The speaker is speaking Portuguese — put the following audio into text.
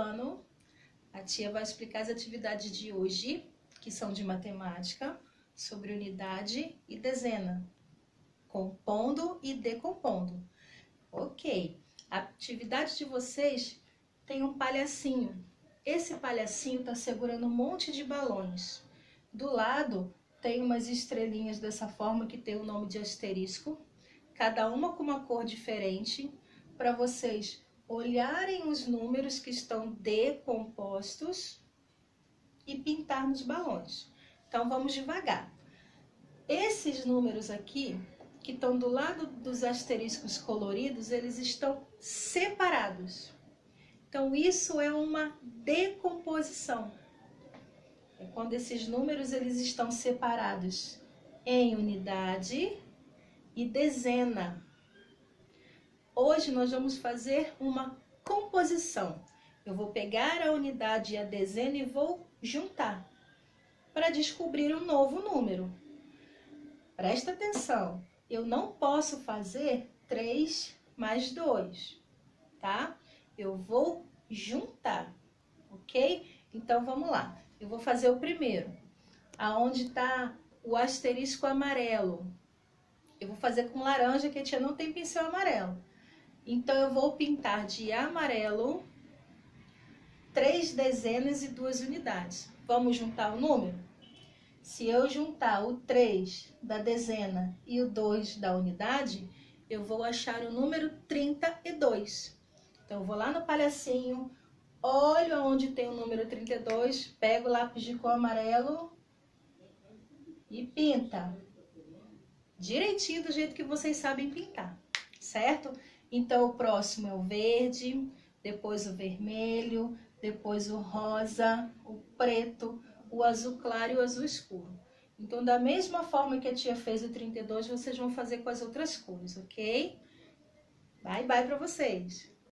ano, a tia vai explicar as atividades de hoje, que são de matemática, sobre unidade e dezena, compondo e decompondo. Ok, a atividade de vocês tem um palhacinho. Esse palhacinho está segurando um monte de balões. Do lado tem umas estrelinhas dessa forma que tem o nome de asterisco, cada uma com uma cor diferente, para vocês olharem os números que estão decompostos e pintar nos balões. Então vamos devagar. Esses números aqui, que estão do lado dos asteriscos coloridos, eles estão separados. Então isso é uma decomposição. É quando esses números eles estão separados em unidade e dezena. Hoje nós vamos fazer uma composição. Eu vou pegar a unidade e a dezena e vou juntar para descobrir um novo número. Presta atenção, eu não posso fazer 3 mais 2, tá? Eu vou juntar, ok? Então vamos lá, eu vou fazer o primeiro. Aonde está o asterisco amarelo? Eu vou fazer com laranja, que a tia não tem pincel amarelo. Então eu vou pintar de amarelo 3 dezenas e 2 unidades. Vamos juntar o número? Se eu juntar o 3 da dezena e o 2 da unidade, eu vou achar o número 32. Então eu vou lá no palhacinho, olho aonde tem o número 32, pego o lápis de cor amarelo e pinta. Direitinho do jeito que vocês sabem pintar, certo? Então o próximo é o verde, depois o vermelho, depois o rosa, o preto, o azul claro e o azul escuro. Então, da mesma forma que a tia fez o 32, vocês vão fazer com as outras cores, ok? Bye, bye para vocês!